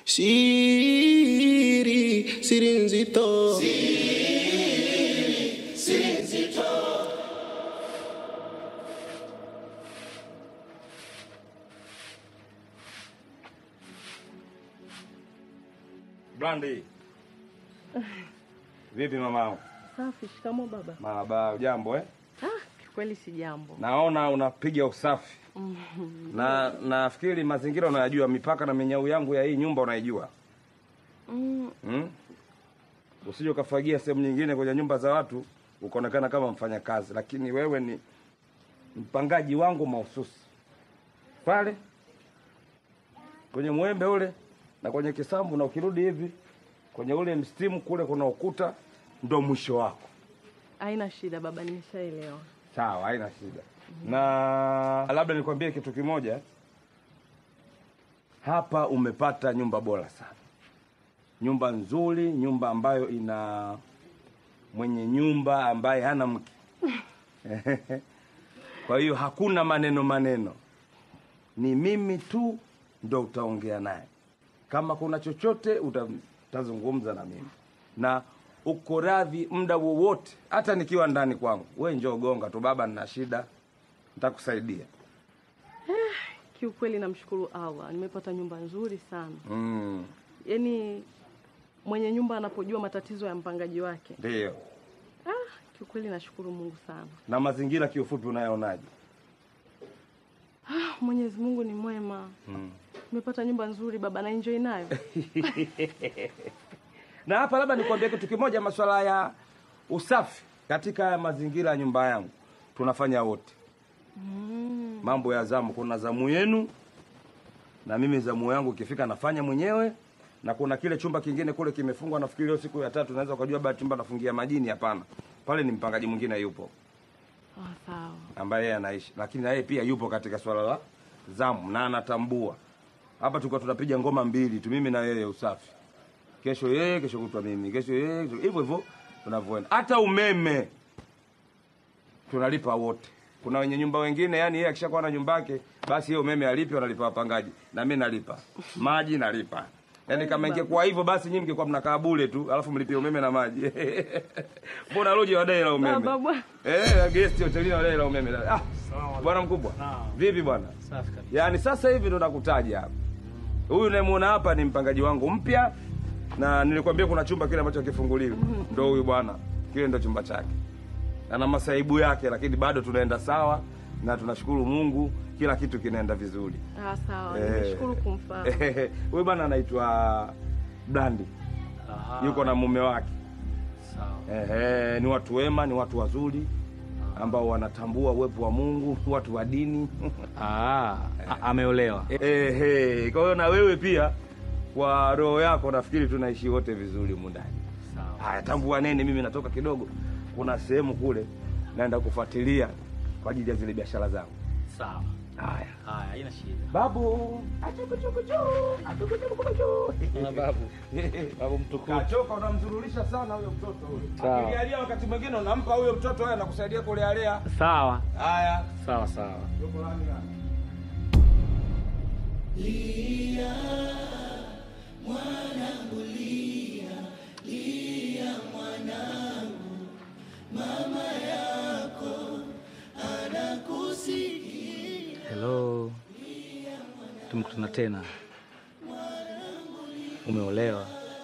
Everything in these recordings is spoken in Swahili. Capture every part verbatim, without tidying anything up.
Siri, Siri Nzito. Siri, Siri Nzito. Blandi. Vipi mamao? Safi, shikamo baba. Marhaba, jambo eh? Ah, kweli si jambo. Naona unapiga usafi. Na nafikiri mazingira unayajua, mipaka na minyau yangu ya hii nyumba unaijua. Mm. Hmm? Usije ukafagia sehemu nyingine kwenye nyumba za watu ukaonekana kama mfanyakazi, lakini wewe ni mpangaji wangu mahususi. Pale kwenye mwembe ule na kwenye kisambu, na ukirudi hivi kwenye ule mstimu kule kuna ukuta, ndo mwisho wako. Haina shida baba, nimeshaelewa. Sawa, haina shida. Mm-hmm. Na labda nikwambie kitu kimoja. Hapa umepata nyumba bora sana. Nyumba nzuri, nyumba ambayo ina mwenye nyumba ambaye hana mke. Kwa hiyo hakuna maneno maneno. Ni mimi tu ndo utaongea naye. Kama kuna chochote utazungumza na mimi. Na uko radhi muda wowote, hata nikiwa ndani kwangu. Wewe njoo gonga tu, baba nina shida, nitakusaidia. Eh, kiukweli namshukuru Allah, nimepata nyumba nzuri sana. Mm. Yaani mwenye nyumba anapojua matatizo ya mpangaji wake. Ndio. Ah, kiukweli nashukuru Mungu sana. Na mazingira kiufupi unayaonaje? Ah, Mwenyezi Mungu ni mwema. Mm. Nimepata nyumba nzuri baba, na enjoy nayo. Na hapa labda nikwambie kitu kimoja, masuala ya usafi katika mazingira ya nyumba yangu tunafanya wote. Mm. Mambo ya zamu, kuna zamu yenu na mimi zamu yangu ikifika nafanya mwenyewe, na kuna kile chumba kingine kule kimefungwa, nafikiri leo siku ya tatu, naweza kujua baada chumba nafungia majini. Hapana, pale ni mpangaji mwingine yupo. Ah, sawa. Ambaye yeye anaishi, lakini na yeye pia yupo katika swala la zamu na anatambua. Hapa tulikuwa tunapiga ngoma mbili tu, mimi na yeye, usafi. Kesho yeye, kesho kutwa mimi, kesho yeye, hivyo hivyo tunavyoenda. Hata umeme tunalipa wote. Kuna wenye nyumba wengine, yani yeye akishakuwa na nyumba yake, basi yeye umeme alipi, analipa wapangaji, na mimi nalipa. Maji nalipa. Yaani kama ingekuwa hivyo basi nyinyi mngekuwa mnakaa bure tu, alafu mlipie umeme na maji. Mbona loje wadai la umeme? Baba. Eh, guest hotelini wadai la umeme. Ah, bwana mkubwa. Vipi bwana? Safi kabisa. Yaani sasa hivi ndo nakutaja hapa. Huyu unayemuona hapa ni mpangaji wangu mpya, na nilikwambia kuna chumba kile ambacho kifunguliwa. Ndio huyu bwana. Kile ndo chumba chake. Ana masaibu yake, lakini bado tunaenda sawa na tunashukuru Mungu, kila kitu kinaenda vizuri. Ah, sawa. Eh, nimeshukuru kumfahamu. Huyu bwana anaitwa Blandi. Aha. Yuko na mume wake. Sawa. Ehe, ni watu wema, ni watu wazuri ambao wanatambua uwepo wa Mungu, watu wa dini. Ah, ameolewa. Ehe, kwa hiyo na wewe pia kwa roho yako nafikiri tunaishi wote vizuri humu ndani. Sawa. Haya, tambua nene, mimi natoka kidogo. Kuna sehemu kule naenda kufuatilia kwa ajili ya zile biashara zangu. Sawa. Haya. Haya, haina shida. Babu, achukuchukuchu, achukuchukuchu. Na babu. Babu mtukufu. Kachoka, unamzurulisha sana huyo mtoto huyo. Sawa. Akilialia wakati mwingine unampa huyo mtoto haya na kusaidia kulealea. Sawa. Haya. Sawa sawa. Yuko nani nani? Lia, mwanangu lia, lia mwanangu, mama yako anakusikia. Hello. Tumekutana tena. Umeolewa?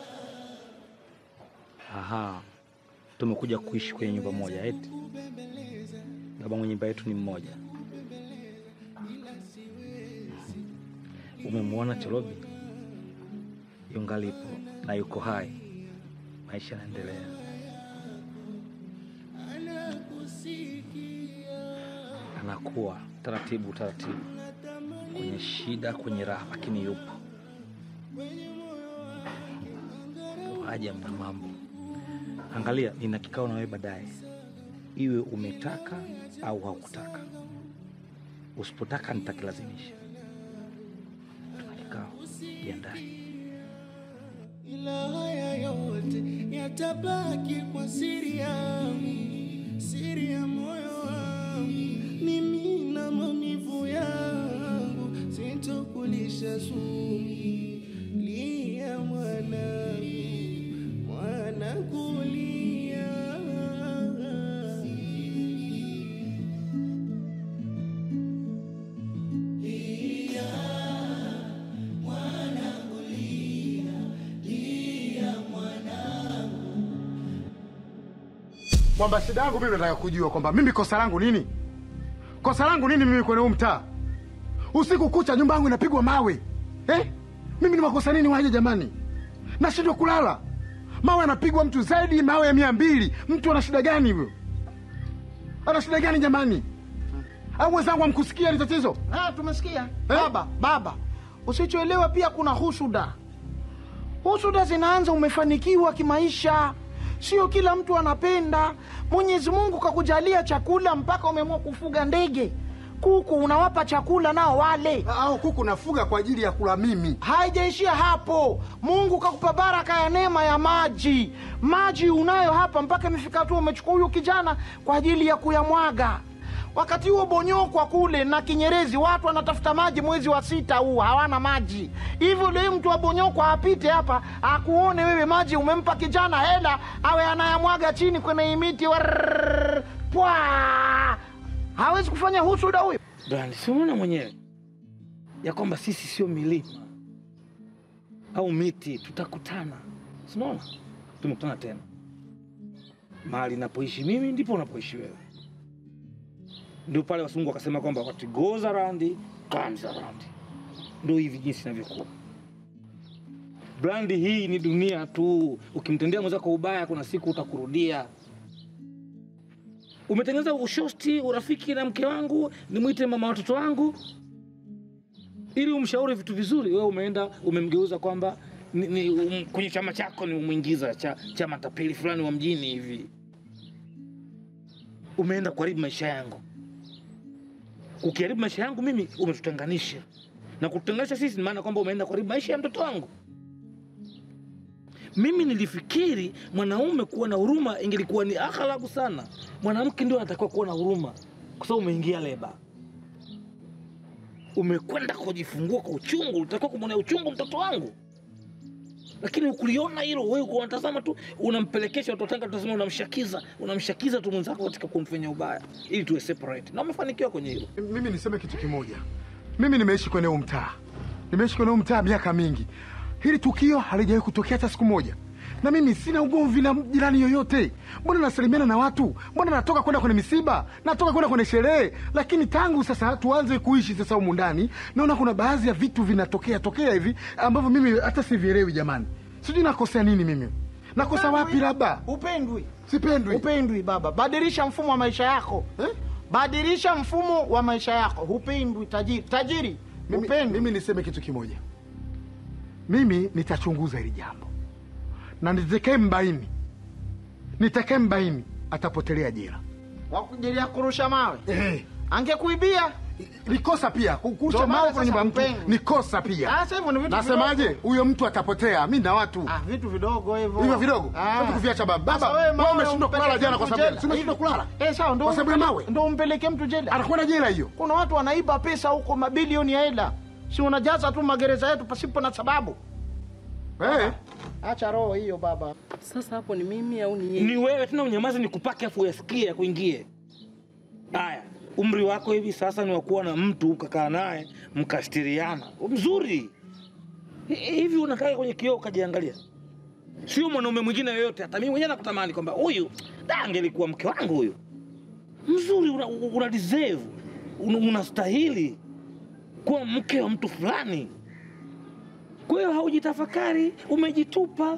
Aha. Tumekuja kuishi kwenye nyumba moja eti. Baba mwenye nyumba yetu ni mmoja. Umemwona Cholobi? Yungalipo na yuko hai. Maisha yanaendelea. Anakuwa taratibu taratibu, kwenye shida, kwenye raha, lakini yupo. Haji mna mambo. Angalia, nina kikao na wewe baadaye, iwe umetaka au haukutaka. Usipotaka nitakilazimisha. Tuna kikao, jiandae. Ila haya yote yatabaki kwa siri yangu, siri ya moyo wangu. Mimi na maumivu yangu sitokulisha sumu. Lia Kwamba shida yangu mimi nataka kujua kwamba mimi kosa langu nini? Kosa langu nini mimi kwenye huu mtaa? Usiku kucha nyumba yangu inapigwa mawe. Eh? Mimi ni makosa nini waje jamani? Nashindwa kulala. Mawe yanapigwa mtu zaidi mawe ya mia mbili. Mtu ana shida gani hivyo? Ana shida gani jamani? Au wenzangu hamkusikia ni tatizo? Ah, tumesikia. Eh? Baba, baba. Usichoelewa pia kuna husuda. Husuda zinaanza umefanikiwa kimaisha. Sio kila mtu anapenda. Mwenyezi Mungu kakujalia chakula mpaka umeamua kufuga ndege. Kuku unawapa chakula nao wale. Au kuku nafuga kwa ajili ya kula mimi. Haijaishia hapo. Mungu kakupa baraka ya neema ya maji. Maji unayo hapa mpaka imefika tu umechukua huyu kijana kwa ajili ya kuyamwaga. Wakati huo Bonyokwa kule na Kinyerezi watu wanatafuta maji mwezi wa sita huu hawana maji. Hivyo leo mtu wa Bonyokwa apite hapa akuone wewe maji umempa kijana hela awe anayamwaga chini kwenye miti pwa. Hawezi kufanya husuda huyo. Brandi, si unaona mwenyewe ya kwamba sisi sio milima au miti, tutakutana. Si unaona? Tumekutana tena. Mahali napoishi mimi ndipo unapoishi wewe. Ndio pale wasungu wakasema kwamba what goes around comes around. Ndio hivi jinsi inavyokuwa. Brandi, hii ni dunia tu. Ukimtendea mwenzako ubaya kuna siku utakurudia. Umetengeneza ushosti urafiki na mke wangu, nimuite mama watoto wangu ili umshauri vitu vizuri. Wewe umeenda umemgeuza kwamba ni, ni um, kwenye chama chako ni umuingiza cha chama tapeli fulani wa mjini hivi. Umeenda kuharibu maisha yangu. Ukiharibu maisha yangu mimi umetutenganisha. Na kututenganisha sisi ni maana kwamba umeenda kuharibu maisha ya mtoto wangu. Mimi nilifikiri mwanaume kuwa na huruma ingelikuwa ni akhlaku sana. Mwanamke ndio anatakiwa kuwa na huruma kwa sababu umeingia leba. Umekwenda kujifungua kwa uchungu, unatakiwa kumwonea uchungu mtoto wangu. Lakini ukuliona hilo wewe uko unatazama tu, unampelekesha watu watanga tunasema unamshakiza, unamshakiza tu mwenzako katika kumfanyia ubaya ili tuwe separate. Na umefanikiwa kwenye hilo. Mimi niseme kitu kimoja. Mimi nimeishi kwenye huu mtaa. Nimeishi kwenye huu mtaa miaka mingi. Hili tukio halijawahi kutokea hata siku moja. Na mimi sina ugomvi na jirani yoyote. Mbona nasalimiana na watu? Mbona natoka kwenda kwenye misiba? Natoka kwenda kwenye sherehe? Lakini tangu sasa tuanze kuishi sasa humu ndani, naona kuna baadhi ya vitu vinatokea tokea hivi ambavyo mimi hata sivielewi jamani. Sijui nakosea nini mimi. Nakosa wapi labda? Upendwi. Sipendwi. Upendwi baba. Badilisha mfumo wa maisha yako. Eh? Badilisha mfumo wa maisha yako. Upendwi tajiri. Tajiri. Mimi, Upendwi. mimi niseme kitu kimoja. Mimi nitachunguza hili jambo. Na nitakaye mbaini. Nitakaye mbaini atapotelea jela. Wakujelea kurusha mawe. Eh. Angekuibia. Nikosa pia. Kurusha mawe kwenye nyumba mtu. Nikosa pia. Ah, sasa hivyo ni vitu. Nasemaje? Huyo mtu atapotea. Mimi na watu. Ah, vitu vidogo hivyo. Hivyo vidogo. Sasa kuviacha baba. Baba, wewe umeshindwa kulala jana kwa sababu. Si umeshindwa kulala? Eh, sawa ndio. Kwa sababu ya mawe. Ndio umpeleke mtu jela. Anakwenda jela hiyo. Kuna watu wanaiba pesa huko mabilioni ya hela. Si unajaza tu magereza yetu pasipo na sababu. Eh. Acha roho hiyo baba. Sasa hapo ni mimi au ni yeye? Ni wewe tena unyamaze nikupake afu uyasikie kuingie. Haya, umri wako hivi sasa ni wa kuwa na mtu ukakaa naye mkastiriana. Mzuri. Hivi unakaa kwenye kioo ukajiangalia. Sio mwanaume mwingine yoyote, hata mimi mwenyewe nakutamani kwamba huyu da angelikuwa mke wangu huyu. Mzuri, una, una deserve. Unastahili una kuwa mke wa mtu fulani. Kwa hiyo haujitafakari, umejitupa.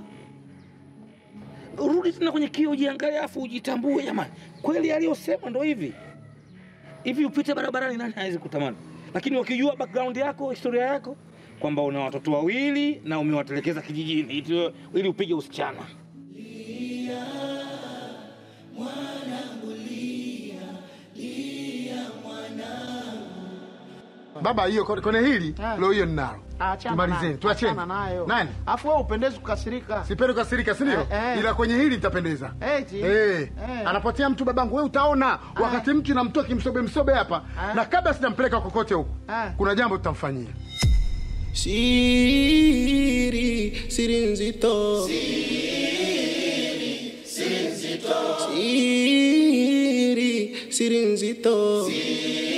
Rudi tena kwenye kioo ujiangalie afu ujitambue jamani. Kweli aliyosema ndio hivi. Hivi upite barabarani nani hawezi kutamani. Lakini wakijua background yako, historia yako kwamba una watoto wawili na umewatelekeza kijijini ili upige usichana. Lia, mwanangu lia, lia mwanangu. Baba hiyo kwenye hili leo hiyo ninalo. Tumalizeni, tuacheni. Nani? Afu wewe upendezi kukasirika. Sipendi kukasirika, si ndio? Eh, eh. Ila kwenye hili nitapendeza. Eti. Eh. Eh. Anapotea mtu babangu, wewe utaona eh. Wakati mtu namtoa kimsobe msobe hapa eh. Na kabla sitampeleka kokote huko eh. Kuna jambo tutamfanyia. Siri, siri nzito. Siri, siri nzito. Siri, siri nzito. Siri.